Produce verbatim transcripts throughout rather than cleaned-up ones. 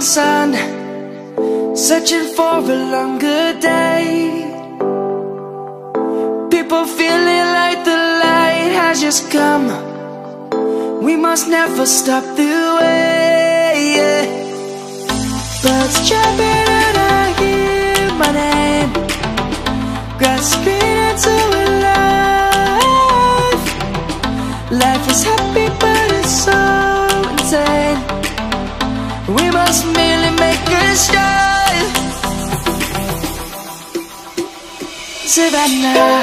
sun, searching for a longer day. People feeling like the light has just come. We must never stop the way, yeah. Birds chirping and I hear my name, grasping into a life. Life is happy but it's so insane. We must merely make a start. Savannah,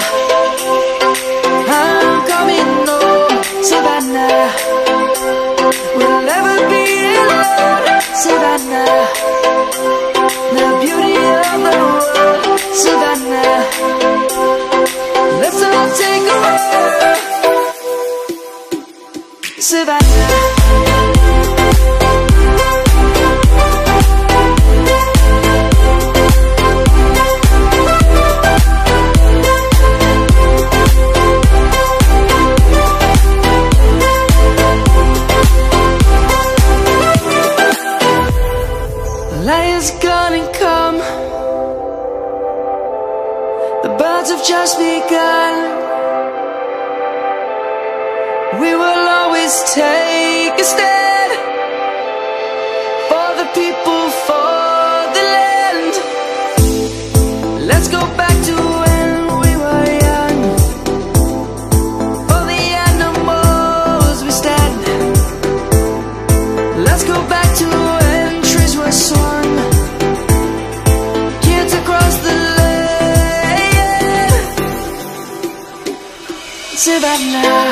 I'm coming home. Savannah, we'll never be alone. Savannah, the beauty of the world. Savannah, let's all take a walk. Savannah. Light is gonna come. The birds have just begun. We will always take a stand for the people, for the land. Let's go back to when we were young. For the animals we stand. Let's go back to when trees were swung. Kids across the land. Savannah,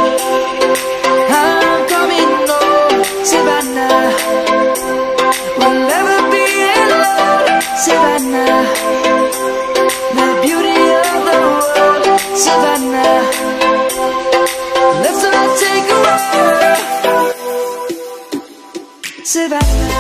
I'm coming home. Savannah, we'll never be alone. Savannah, the beauty of the world. Savannah, let's all take a walk. Savannah.